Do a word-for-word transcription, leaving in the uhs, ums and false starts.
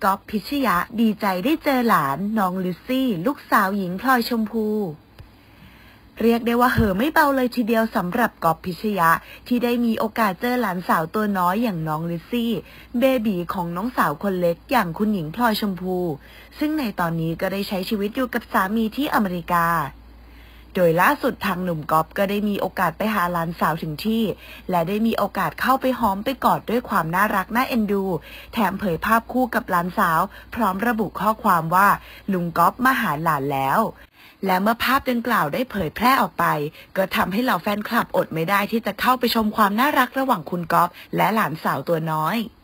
ก๊อฟพิชยะดีใจได้เจอหลานน้องลิซซี่ลูกสาวหญิงพลอยชมพูเรียกได้ว่าเหอไม่เบาเลยทีเดียวสำหรับก๊อฟพิชยะที่ได้มีโอกาสเจอหลานสาวตัวน้อยอย่างน้องลิซซี่เบบีของน้องสาวคนเล็กอย่างคุณหญิงพลอยชมพูซึ่งในตอนนี้ก็ได้ใช้ชีวิตอยู่กับสามีที่อเมริกาโดยล่าสุดทางหนุ่มก๊อฟก็ได้มีโอกาสไปหาหลานสาวถึงที่และได้มีโอกาสเข้าไปหอมไปกอดด้วยความน่ารักน่าเอ็นดูแถมเผยภาพคู่กับหลานสาวพร้อมระบุข้อความว่าลุงก๊อฟมาหาหลานแล้วและเมื่อภาพดังกล่าวได้เผยแพร่ออกไปก็ทำให้เหล่าแฟนคลับอดไม่ได้ที่จะเข้าไปชมความน่ารักระหว่างคุณก๊อฟและหลานสาวตัวน้อย